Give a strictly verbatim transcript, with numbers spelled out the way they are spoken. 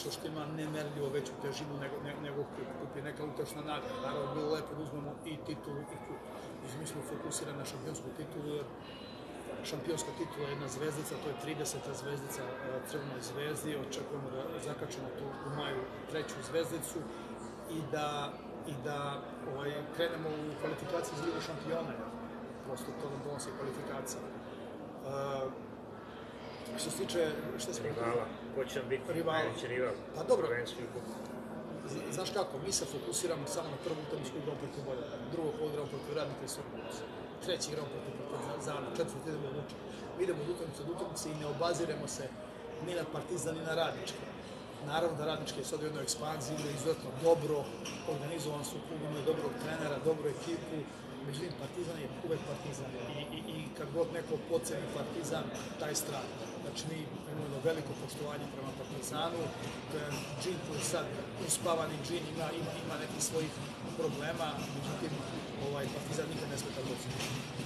nešto što ima nemerljivo veću težinu nego kup. Kup je neka utrošna nagrada. Naravno, bilo lepo da uzmemo i titulu i kup. Mi smo fokusirani na šampionsku titulu, jer šampionska titula je jedna zvezdica, to je trideseta zvezdica Crvenoj zvezdi. Očekujemo da zakačemo tu u maju treću zvezdicu i da i da krenemo u kvalifikaciju za Ligu šampiona. Prosto to nam donosi kvalifikacija. Što se tiče... Rivala. Ko će nam biti najveći rival? Pa dobro. Znaš kako, mi se fokusiramo samo na prvu utakmicu igramo protiv Vojvodine, drugo igramo protiv Radnika i Sokolovca, treći igramo protiv Partizana, četvrti idemo od Lučana. Mi idemo od utakmice od utakmice i ne obaziremo se ni na Partizan, ni na Radnički. Naravno da Radnički je sad u jednoj ekspanziji, igra izuzetno dobro, organizovan su klub, imaju dobrog trenera, dobru ekipu, međutim Partizan je uvek Partizan i kad god neko podceni Partizan, taj strada. Znači mi imamo veliko poštovanje prema Partizanu, to je džin koji sad uspavani džin ima nekih svojih problema, međutim Partizan nikad ne smeta doći.